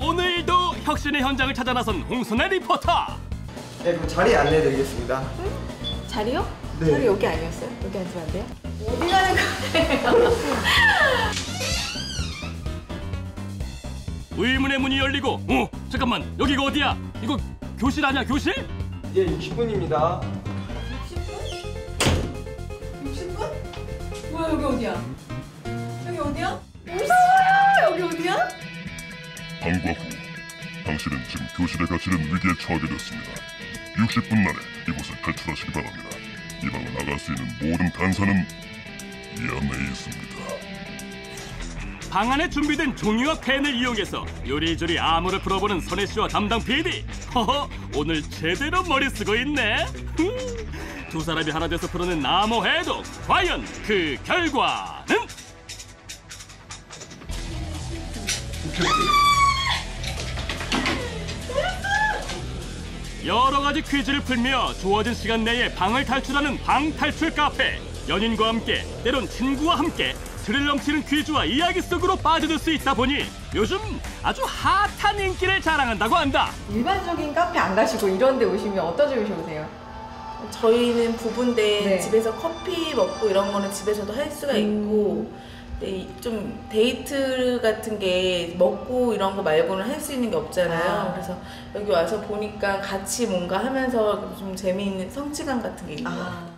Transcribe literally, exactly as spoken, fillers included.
오늘도 혁신의 현장을 찾아 나선 홍순애 리포터. 네, 그럼 자리 안내해드리겠습니다. 응? 자리요? 네. 자리 여기 아니었어요? 여기 앉으면 안 돼요? 어디 가는 거예요? 의문의 문이 열리고, 어, 잠깐만, 여기가 어디야? 이거 교실 아니야, 교실? 예, 육십 분입니다. 육십 분? 육십 분? 뭐야, 여기 어디야? 여기 어디야? 무서워요! 여기 어디야? 방과 후 당신은 지금 교실에 갇히는 위기에 처하게 됐습니다. 육십 분 만에 이곳을 탈출하시기 바랍니다. 이 방을 나갈 수 있는 모든 단서는 이 안내에 있습니다. 방 안에 준비된 종이와 펜을 이용해서 요리조리 암호를 풀어보는 선혜 씨와 담당 피디. 허허, 오늘 제대로 머리 쓰고 있네. 두 사람이 하나 돼서 풀어낸 암호 해독. 과연 그 결과는? 여러 가지 퀴즈를 풀며 주어진 시간 내에 방을 탈출하는 방탈출 카페. 연인과 함께, 때론 친구와 함께 스릴 넘치는 퀴즈와 이야기 속으로 빠져들 수 있다 보니 요즘 아주 핫한 인기를 자랑한다고 한다. 일반적인 카페 안 가시고 이런 데 오시면 어떤 점이 좋으세요? 저희는 부부인데 네. 집에서 커피 먹고 이런 거는 집에서도 할 수가 있고 네, 좀 데이트 같은 게 먹고 이런 거 말고는 할 수 있는 게 없잖아요. 아. 그래서 여기 와서 보니까 같이 뭔가 하면서 좀 재미있는 성취감 같은 게 있는 것 같아요. 아.